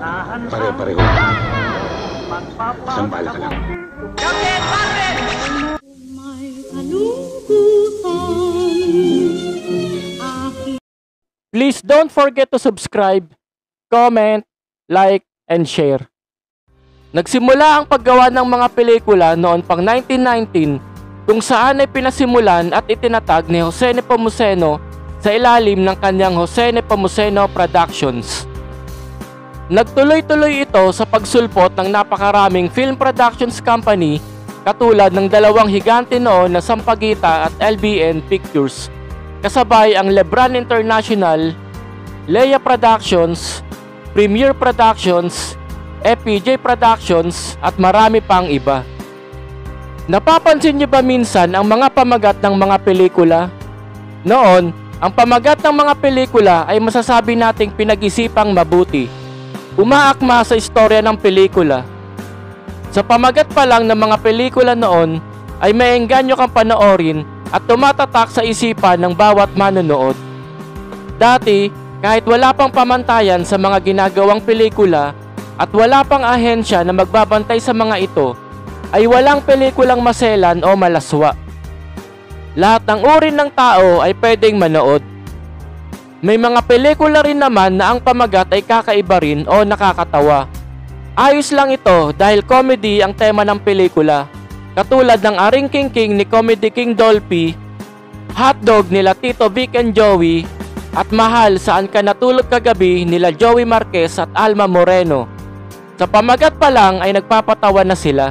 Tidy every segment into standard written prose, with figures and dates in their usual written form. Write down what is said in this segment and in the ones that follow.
Pare-pareho. Isang bala ka lang. Please don't forget to subscribe, comment, like, and share. Nagsimula ang paggawa ng mga pelikula noon pang 1919 kung saan ay pinasimulan at itinatag ni Jose Nepomuceno sa ilalim ng kanyang Jose Nepomuceno Productions. Nagtuloy-tuloy ito sa pagsulpot ng napakaraming film productions company katulad ng dalawang higante noon na Sampaguita at LBN Pictures, kasabay ang Lebran International, Leia Productions, Premier Productions, FPJ Productions at marami pang iba. Napapansin niyo ba minsan ang mga pamagat ng mga pelikula? Noon, ang pamagat ng mga pelikula ay masasabi nating pinag-isipang mabuti. Umaakma sa istorya ng pelikula. Sa pamagat pa lang ng mga pelikula noon ay maengganyo kang panoorin at tumatatak sa isipan ng bawat manonood. Dati, kahit wala pang pamantayan sa mga ginagawang pelikula at wala pang ahensya na magbabantay sa mga ito, ay walang pelikulang maselan o malaswa. Lahat ng uri ng tao ay pwedeng manood. May mga pelikula rin naman na ang pamagat ay kakaiba rin o nakakatawa. Ayos lang ito dahil comedy ang tema ng pelikula, katulad ng Aring King King ni Comedy King Dolphy, Hotdog nila Tito Vic and Joey, at Mahal Saan Ka Natulog Kagabi nila Joey Marquez at Alma Moreno. Sa pamagat pa lang ay nagpapatawa na sila.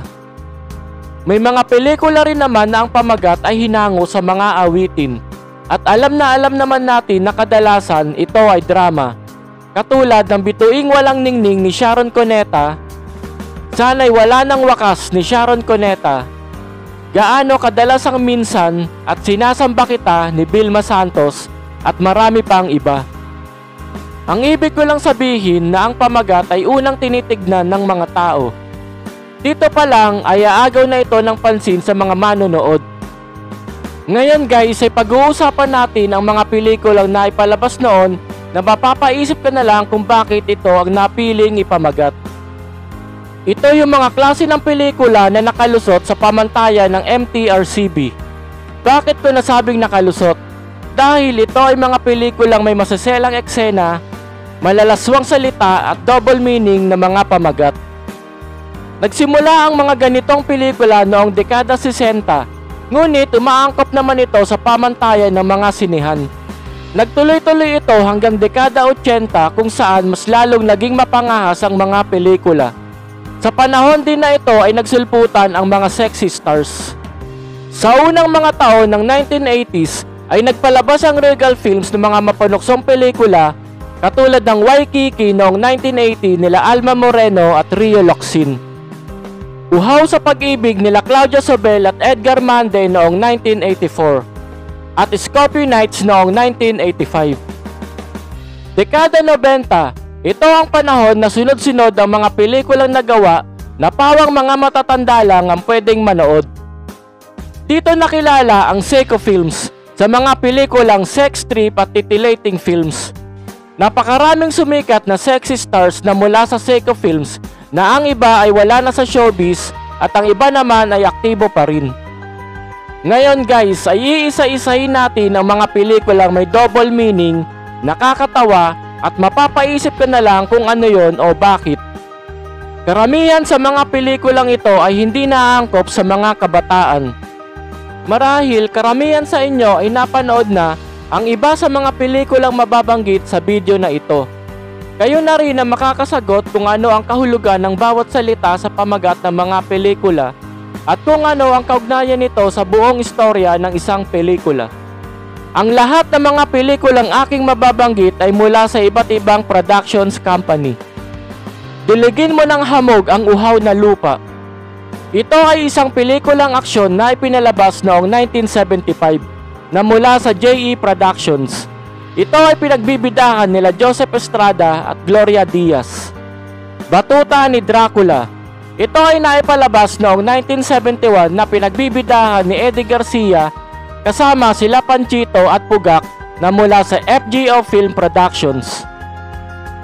May mga pelikula rin naman na ang pamagat ay hinango sa mga awitin. At alam naman natin na kadalasan ito ay drama. Katulad ng Bituing Walang Ningning ni Sharon Cuneta, Sana'y Wala Nang Wakas ni Sharon Cuneta, Gaano Kadalasang Minsan at Sinasamba Kita ni Vilma Santos at marami pang iba. Ang ibig ko lang sabihin na ang pamagat ay unang tinitignan ng mga tao. Dito pa lang ay aagaw na ito ng pansin sa mga manonood. Ngayon guys ay pag-uusapan natin ang mga pelikulang na ipalabas noon na mapapaisip ka na lang kung bakit ito ang napiling ipamagat. Ito yung mga klase ng pelikula na nakalusot sa pamantayan ng MTRCB. Bakit ko nasabing nakalusot? Dahil ito ay mga pelikulang may masaselang eksena, malalaswang salita at double meaning na mga pamagat. Nagsimula ang mga ganitong pelikula noong dekada 60, ngunit umaangkop naman ito sa pamantayan ng mga sinihan. Nagtuloy-tuloy ito hanggang dekada 80 kung saan mas lalong naging mapangahas ang mga pelikula. Sa panahon din na ito ay nagsulputan ang mga sexy stars. Sa unang mga taon ng 1980s ay nagpalabas ang Regal Films ng mga mapanuksong pelikula katulad ng Waikiki noong 1980 nila Alma Moreno at Rio Locsin. Uhaw sa Pag-ibig nila Claudia Sobel at Edgar Mande noong 1984 at Scorpio Nights noong 1985. Dekada 90, ito ang panahon na sunod-sunod ang mga pelikulang nagawa na pawang mga matatanda lang ang pwedeng manood. Dito nakilala ang Seiko Films sa mga pelikulang sex trip at titillating films. Napakaraming sumikat na sexy stars na mula sa Seiko Films na ang iba ay wala na sa showbiz at ang iba naman ay aktibo pa rin. Ngayon guys ay iisa-isahin natin ang mga pelikulang may double meaning, nakakatawa at mapapaisip ka na lang kung ano yon o bakit. Karamihan sa mga pelikulang ito ay hindi naaangkop sa mga kabataan. Marahil karamihan sa inyo ay napanood na ang iba sa mga pelikulang mababanggit sa video na ito. Kayo na rin na makakasagot kung ano ang kahulugan ng bawat salita sa pamagat ng mga pelikula at kung ano ang kaugnayan nito sa buong istorya ng isang pelikula. Ang lahat ng mga pelikulang aking mababanggit ay mula sa iba't ibang productions company. Diligin mo ng hamog ang Uhaw na Lupa. Ito ay isang pelikulang aksyon na ipinalabas noong 1975 na mula sa JE Productions. Ito ay pinagbibidahan nila Joseph Estrada at Gloria Diaz. Batuta ni Dracula. Ito ay naipalabas noong 1971 na pinagbibidahan ni Eddie Garcia kasama sila Panchito at Pugak na mula sa FGO Film Productions.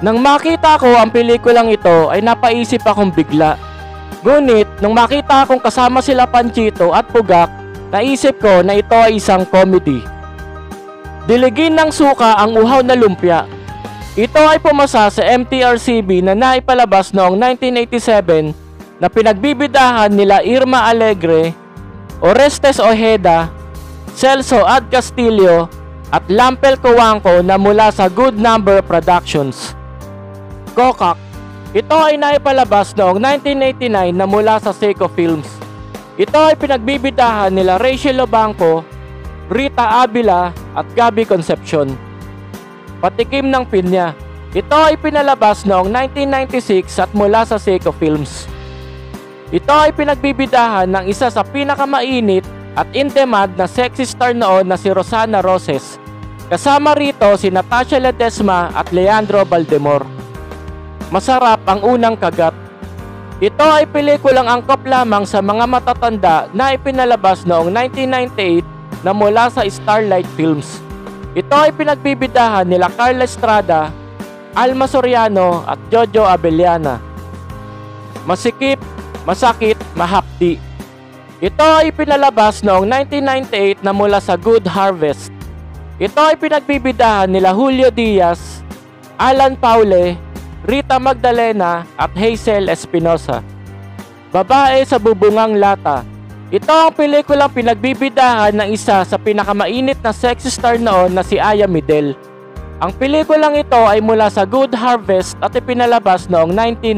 Nang makita ko ang pelikulang ito ay napaisip akong bigla. Ngunit nung makita akong kasama sila Panchito at Pugak, naisip ko na ito ay isang comedy. Diligin ng suka ang uhaw na lumpia. Ito ay pumasa sa MTRCB na naipalabas noong 1987 na pinagbibidahan nila Irma Alegre, Orestes Ojeda, Celso Ad Castillo at Lampel Coangco na mula sa Good Number Productions. Kokak. Ito ay naipalabas noong 1989 na mula sa Seiko Films. Ito ay pinagbibidahan nila Rachel Obanco, Rita Avila at Gabby Concepcion. Patikim ng Pinya. Ito ay pinalabas noong 1996 at mula sa Seiko Films. Ito ay pinagbibidahan ng isa sa pinakamainit at in-demand na sexy star noon na si Rosana Roses. Kasama rito si Natasha Ledesma at Leandro Valdemor. Masarap ang unang kagat. Ito ay pelikulang angkop lamang sa mga matatanda na ipinalabas noong 1998 na mula sa Starlight Films. Ito ay pinagbibidahan nila Carla Estrada, Alma Soriano at Jojo Abellana. Masikip, masakit, mahapdi. Ito ay pinalabas noong 1998 na mula sa Good Harvest. Ito ay pinagbibidahan nila Julio Diaz, Alan Paule, Rita Magdalena at Hazel Espinosa. Babae sa Bubungang Lata. Ito ang pelikulang pinagbibidahan ng isa sa pinakamainit na sexy star noon na si Aya Midel. Ang pelikulang ito ay mula sa Good Harvest at ipinalabas noong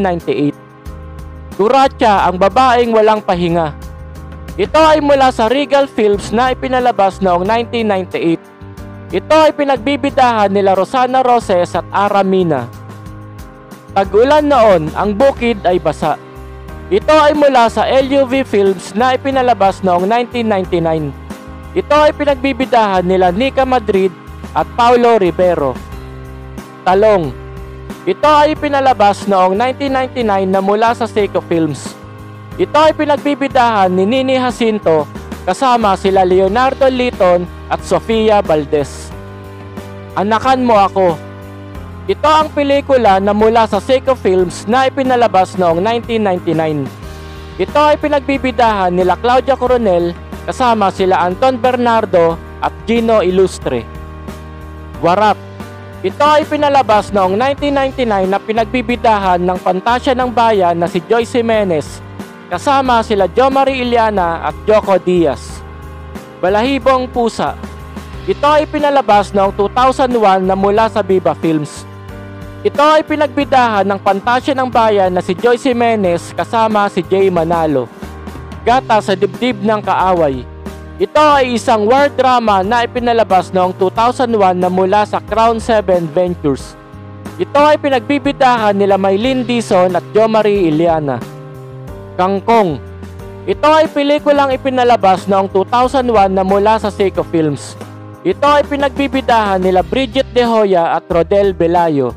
1998. Kuratsa, ang babaeng walang pahinga. Ito ay mula sa Regal Films na ipinalabas noong 1998. Ito ay pinagbibidahan nila Rosana Roses at Ara Mina. Tag-ulan noon, ang bukid ay basa. Ito ay mula sa LUV Films na ipinalabas noong 1999. Ito ay pinagbibidahan nila Nika Madrid at Paulo Rivero. Talong. Ito ay pinalabas noong 1999 na mula sa Seiko Films. Ito ay pinagbibidahan ni Nini Jacinto kasama sila Leonardo Liton at Sofia Valdez. Anakan Mo Ako. Ito ang pelikula na mula sa Seiko Films na ipinalabas noong 1999. Ito ay pinagbibidahan nila Claudia Coronel kasama sila Anton Bernardo at Gino Ilustre. Warap. Ito ay pinalabas noong 1999 na pinagbibidahan ng Pantasya ng Bayan na si Joyce Jimenez kasama sila Jo Marie Iliana at Joko Diaz. Balahibong Pusa. Ito ay pinalabas noong 2001 na mula sa Viva Films. Ito ay pinagbidahan ng Pantasya ng Bayan na si Joyce Jimenez kasama si Jay Manalo. Gata sa Dibdib ng Kaaway. Ito ay isang war drama na ipinalabas noong 2001 na mula sa Crown 7 Ventures. Ito ay pinagbibidahan nila Maylin Dizon at Jo Marie Iliana. Kangkong. Ito ay pelikulang ipinalabas noong 2001 na mula sa Seiko Films. Ito ay pinagbibidahan nila Bridget De Hoya at Rodel Belayo.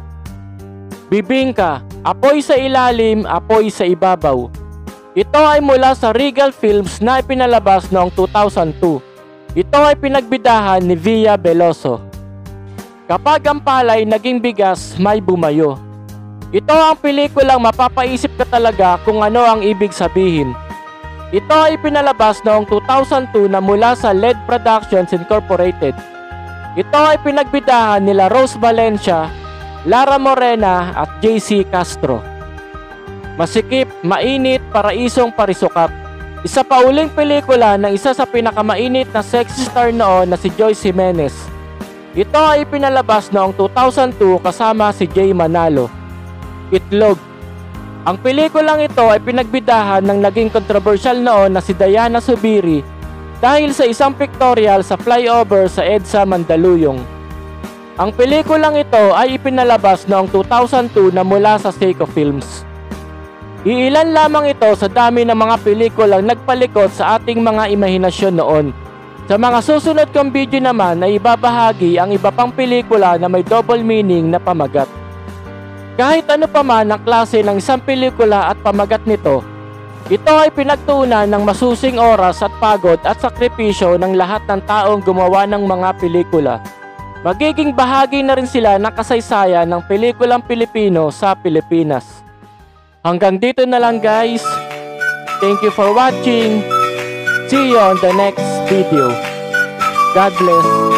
Bibingka, Apoy sa Ilalim, Apoy sa Ibabaw. Ito ay mula sa Regal Films na ipinalabas noong 2002. Ito ay pinagbidahan ni Via Veloso. Kapag ang palay naging bigas, may bumayo. Ito ang pelikulang mapapaisip ka talaga kung ano ang ibig sabihin. Ito ay pinalabas noong 2002 na mula sa LED Productions Incorporated. Ito ay pinagbidahan nila Rose Valencia, Lara Morena at JC Castro. Masikip, mainit, paraisong parisukat. Isa pa uling pelikula ng isa sa pinakamainit na sexy star noon na si Joyce Jimenez. Ito ay pinalabas noong 2002 kasama si Jay Manalo. Itlog. Ang pelikulang ito ay pinagbidahan ng naging kontrobersyal noon na si Diana Subiri dahil sa isang pictorial sa flyover sa EDSA Mandaluyong. Ang pelikulang ito ay ipinalabas noong 2002 na mula sa Seiko Films. Iilan lamang ito sa dami ng mga pelikulang nagpalikot sa ating mga imahinasyon noon. Sa mga susunod kong video naman ay ibabahagi ang iba pang pelikula na may double meaning na pamagat. Kahit ano pa man ang klase ng isang pelikula at pamagat nito, ito ay pinagtuunan ng masusing oras at pagod at sakripisyo ng lahat ng taong gumawa ng mga pelikula. Magiging bahagi na rin sila ng kasaysayan ng pelikulang Pilipino sa Pilipinas. Hanggang dito na lang guys. Thank you for watching. See you on the next video. God bless.